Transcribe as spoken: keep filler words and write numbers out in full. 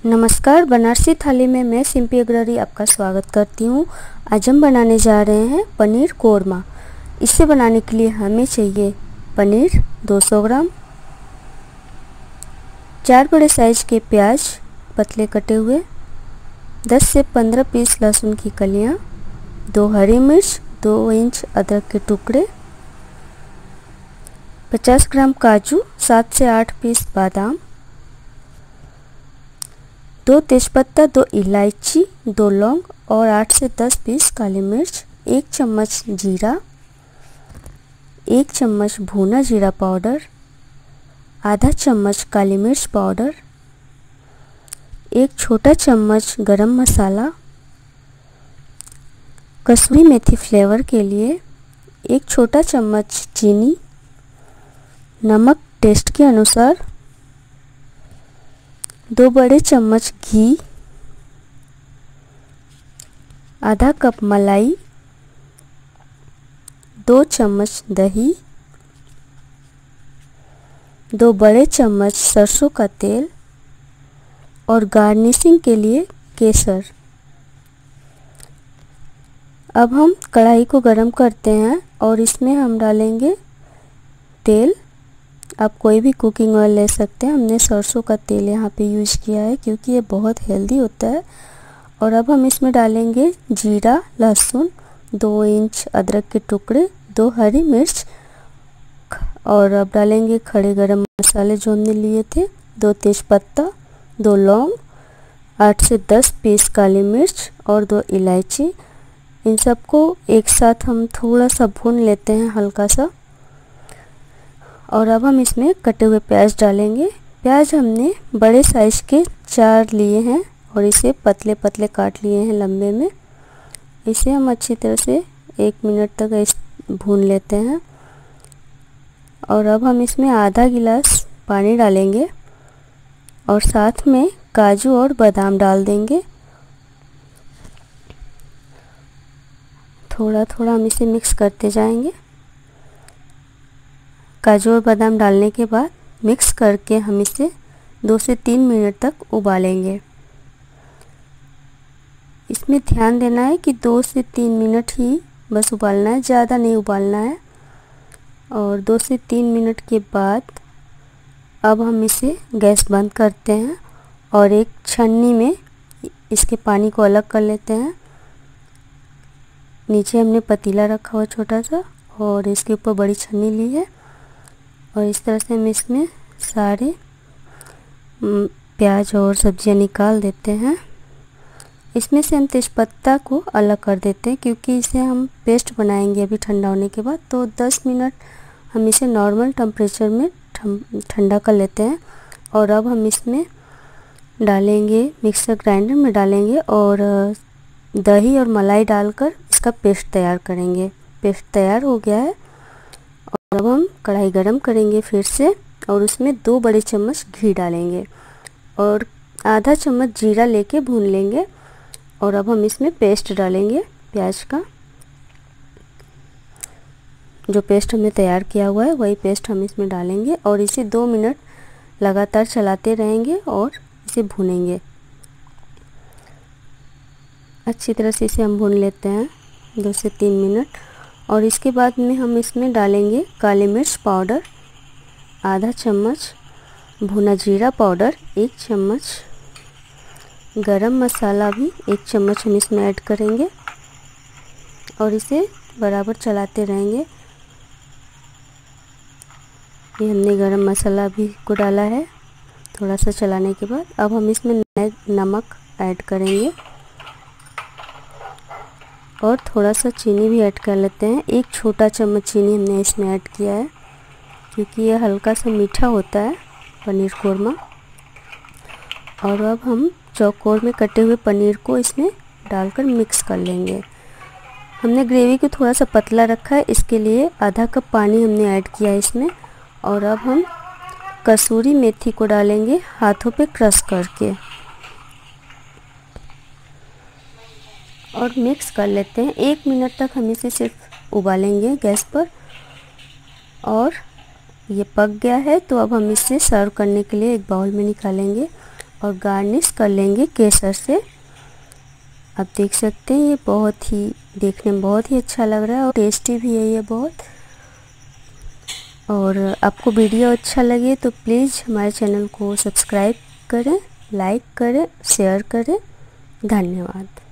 नमस्कार, बनारसी थाली में मैं सिंपी अग्रवाल आपका स्वागत करती हूँ। आज हम बनाने जा रहे हैं पनीर कोरमा। इसे बनाने के लिए हमें चाहिए पनीर दो सौ ग्राम, चार बड़े साइज के प्याज पतले कटे हुए, दस से पंद्रह पीस लहसुन की कलियाँ, दो हरी मिर्च, दो इंच अदरक के टुकड़े, पचास ग्राम काजू, सात से आठ पीस बादाम, दो तेज़पत्ता, दो इलायची, दो लौंग और आठ से दस पीस काली मिर्च, एक चम्मच जीरा, एक चम्मच भुना जीरा पाउडर, आधा चम्मच काली मिर्च पाउडर, एक छोटा चम्मच गरम मसाला, कसूरी मेथी फ्लेवर के लिए, एक छोटा चम्मच चीनी, नमक टेस्ट के अनुसार, दो बड़े चम्मच घी, आधा कप मलाई, दो चम्मच दही, दो बड़े चम्मच सरसों का तेल और गार्निशिंग के लिए केसर। अब हम कढ़ाई को गरम करते हैं और इसमें हम डालेंगे तेल। आप कोई भी कुकिंग ऑयल ले सकते हैं, हमने सरसों का तेल यहाँ पे यूज़ किया है क्योंकि ये बहुत हेल्दी होता है। और अब हम इसमें डालेंगे जीरा, लहसुन, दो इंच अदरक के टुकड़े, दो हरी मिर्च और अब डालेंगे खड़े गरम मसाले जो हमने लिए थे, दो तेज़पत्ता, दो लौंग, आठ से दस पीस काली मिर्च और दो इलायची। इन सबको एक साथ हम थोड़ा सा भून लेते हैं हल्का सा। और अब हम इसमें कटे हुए प्याज डालेंगे। प्याज हमने बड़े साइज के चार लिए हैं और इसे पतले पतले काट लिए हैं लंबे में। इसे हम अच्छी तरह से एक मिनट तक इस भून लेते हैं। और अब हम इसमें आधा गिलास पानी डालेंगे और साथ में काजू और बादाम डाल देंगे। थोड़ा थोड़ा हम इसे मिक्स करते जाएंगे। काजू और बादाम डालने के बाद मिक्स करके हम इसे दो से तीन मिनट तक उबालेंगे। इसमें ध्यान देना है कि दो से तीन मिनट ही बस उबालना है, ज़्यादा नहीं उबालना है। और दो से तीन मिनट के बाद अब हम इसे गैस बंद करते हैं और एक छन्नी में इसके पानी को अलग कर लेते हैं। नीचे हमने पतीला रखा हुआ छोटा सा और इसके ऊपर बड़ी छन्नी ली है और इस तरह से हम इसमें सारे प्याज और सब्जियां निकाल देते हैं। इसमें से हम तेज़पत्ता को अलग कर देते हैं क्योंकि इसे हम पेस्ट बनाएंगे अभी ठंडा होने के बाद। तो दस मिनट हम इसे नॉर्मल टेम्परेचर में ठंडा कर लेते हैं। और अब हम इसमें डालेंगे, मिक्सर ग्राइंडर में डालेंगे और दही और मलाई डालकर इसका पेस्ट तैयार करेंगे। पेस्ट तैयार हो गया है और अब हम कढ़ाई गरम करेंगे फिर से और उसमें दो बड़े चम्मच घी डालेंगे और आधा चम्मच जीरा लेके भून लेंगे। और अब हम इसमें पेस्ट डालेंगे प्याज का। जो पेस्ट हमने तैयार किया हुआ है वही पेस्ट हम इसमें डालेंगे और इसे दो मिनट लगातार चलाते रहेंगे और इसे भूनेंगे। अच्छी तरह से इसे हम भून लेते हैं दो से तीन मिनट। और इसके बाद में हम इसमें डालेंगे काली मिर्च पाउडर, आधा चम्मच भुना जीरा पाउडर, एक चम्मच गरम मसाला भी एक चम्मच हम इसमें ऐड करेंगे और इसे बराबर चलाते रहेंगे। ये हमने गरम मसाला भी को डाला है थोड़ा सा चलाने के बाद। अब हम इसमें नमक ऐड करेंगे और थोड़ा सा चीनी भी ऐड कर लेते हैं। एक छोटा चम्मच चीनी हमने इसमें ऐड किया है क्योंकि यह हल्का सा मीठा होता है पनीर कोरमा। और अब हम चौकोर में कटे हुए पनीर को इसमें डालकर मिक्स कर लेंगे। हमने ग्रेवी को थोड़ा सा पतला रखा है, इसके लिए आधा कप पानी हमने ऐड किया है इसमें। और अब हम कसूरी मेथी को डालेंगे हाथों पे क्रश करके और मिक्स कर लेते हैं। एक मिनट तक हम इसे सिर्फ उबालेंगे गैस पर। और ये पक गया है तो अब हम इसे सर्व करने के लिए एक बाउल में निकालेंगे और गार्निश कर लेंगे केसर से। आप देख सकते हैं ये बहुत ही देखने में बहुत ही अच्छा लग रहा है और टेस्टी भी है ये बहुत। और आपको वीडियो अच्छा लगे तो प्लीज़ हमारे चैनल को सब्सक्राइब करें, लाइक करें, शेयर करें। धन्यवाद।